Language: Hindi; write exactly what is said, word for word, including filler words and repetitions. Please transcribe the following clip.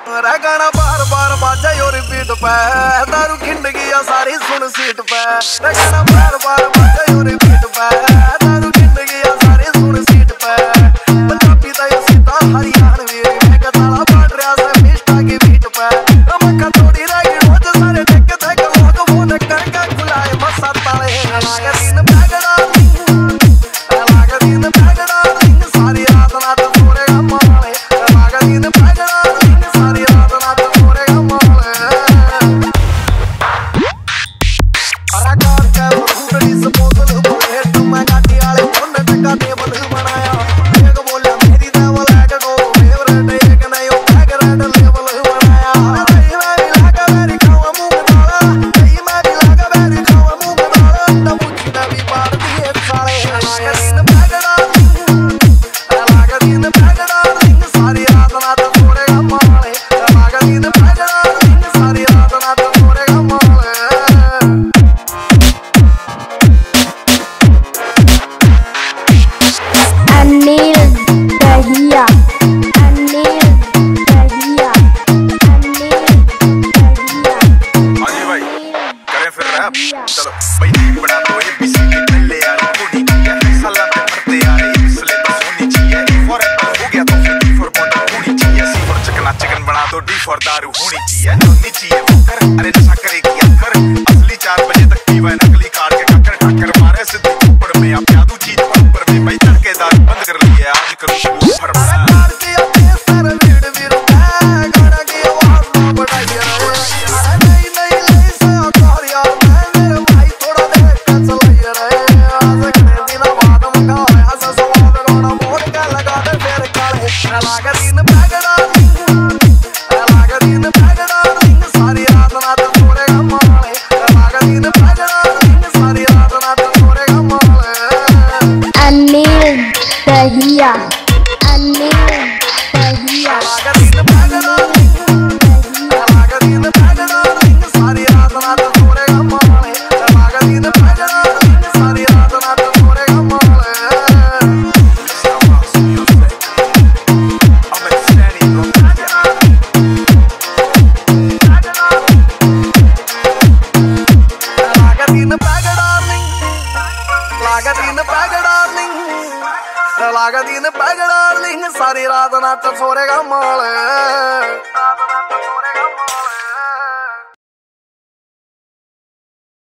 गाना बार बार बाजा और रिपीट पे दारू खिंड गया सारी सुन सीट पे गाना बार बार बाजा और रिपीट पे दारू खिंड गया सारी सुन सीट पे पंजाबी दा यो सीता हरियाणवी मैं कताला पाट रहा से मिष्टा की बीट पे मक्का थोड़ी रह गई रोज सारे देख देख लोग फोन करके बुलाए मसा ताले लागे दिन पैगड़ा लागे दिन पैगड़ा सारी रात ना तो सोरेगा माले लागे दिन पैगड़ा चलो भाई बड़ा तो ये पीसी ले यार कोडी है साला पे पड़ते यार इसलिए तो सोनी चाहिए फॉर एप्पल हो गया तो फिर डी फॉर बॉटल होनी चाहिए सी फॉर चिकन चिकन बना दो डी फॉर दारू होनी चाहिए होनी चाहिए कर अरे नशा करेगी अक्कर असली चार बजे तक पीवा नकली काट के टक्कर टक्कर मारे सिद्धि ऊपर में आप जादू चीज ऊपर में भाई तड़केदार बंद कर लिए आज करूं शुरू फरमा दहिया अनिल दहिया लागा दिन पैग डार्लिंग सारी रात नाच सोरेगा माल।